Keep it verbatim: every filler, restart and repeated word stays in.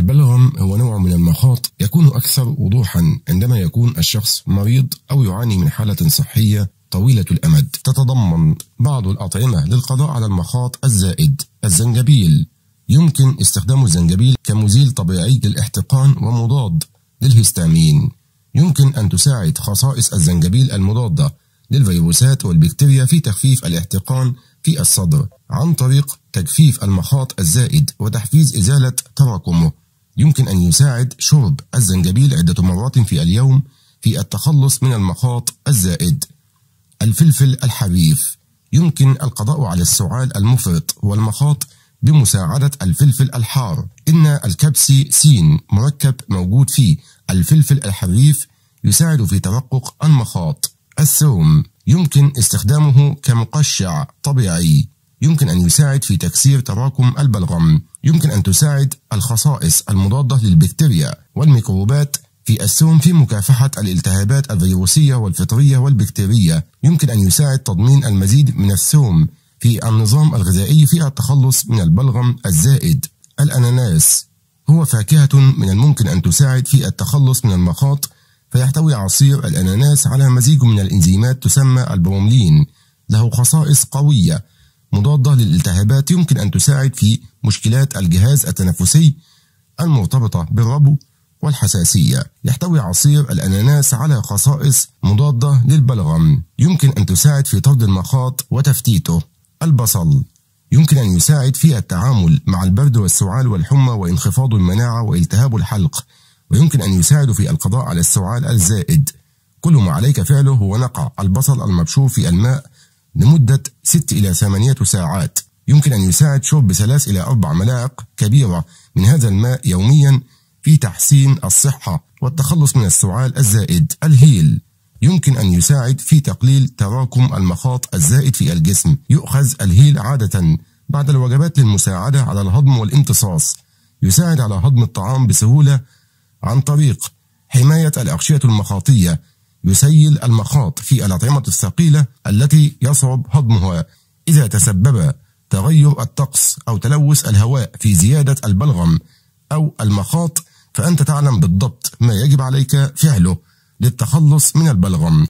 البلغم هو نوع من المخاط يكون أكثر وضوحا عندما يكون الشخص مريض أو يعاني من حالة صحية طويلة الأمد. تتضمن بعض الأطعمة للقضاء على المخاط الزائد. الزنجبيل: يمكن استخدام الزنجبيل كمزيل طبيعي للاحتقان ومضاد للهستامين. يمكن أن تساعد خصائص الزنجبيل المضادة للفيروسات والبكتيريا في تخفيف الاحتقان في الصدر عن طريق تجفيف المخاط الزائد وتحفيز إزالة تراكمه. يمكن أن يساعد شرب الزنجبيل عدة مرات في اليوم في التخلص من المخاط الزائد. الفلفل الحريف: يمكن القضاء على السعال المفرط والمخاط بمساعدة الفلفل الحار. إن الكابسيسين مركب موجود فيه الفلفل الحريف يساعد في ترقق المخاط. الثوم: يمكن استخدامه كمقشع طبيعي. يمكن أن يساعد في تكسير تراكم البلغم. يمكن أن تساعد الخصائص المضادة للبكتيريا والميكروبات في الثوم في مكافحة الالتهابات الفيروسية والفطرية والبكتيرية. يمكن أن يساعد تضمين المزيد من الثوم في النظام الغذائي في التخلص من البلغم الزائد. الأناناس هو فاكهة من الممكن أن تساعد في التخلص من المخاط، فيحتوي عصير الأناناس على مزيج من الإنزيمات تسمى البروملين، له خصائص قوية مضادة للالتهابات. يمكن أن تساعد في مشكلات الجهاز التنفسي المرتبطة بالربو والحساسية. يحتوي عصير الأناناس على خصائص مضادة للبلغم. يمكن أن تساعد في طرد المخاط وتفتيته. البصل يمكن أن يساعد في التعامل مع البرد والسعال والحمى وانخفاض المناعة والتهاب الحلق، ويمكن أن يساعد في القضاء على السعال الزائد. كل ما عليك فعله هو نقع البصل المبشور في الماء لمدة ست إلى ثمانية ساعات. يمكن أن يساعد شرب ثلاث إلى أربع ملاعق كبيرة من هذا الماء يوميا في تحسين الصحة والتخلص من السعال الزائد. الهيل يمكن أن يساعد في تقليل تراكم المخاط الزائد في الجسم. يؤخذ الهيل عادة بعد الوجبات للمساعدة على الهضم والامتصاص. يساعد على هضم الطعام بسهولة عن طريق حماية الأغشية المخاطية. يسيل المخاط في الأطعمة الثقيلة التي يصعب هضمها. إذا تسبب تغير الطقس أو تلوث الهواء في زيادة البلغم أو المخاط، فأنت تعلم بالضبط ما يجب عليك فعله للتخلص من البلغم.